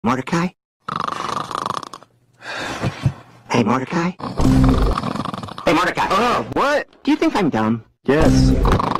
Mordecai? Hey, Mordecai? Hey, Mordecai. Oh, what? Do you think I'm dumb? Yes.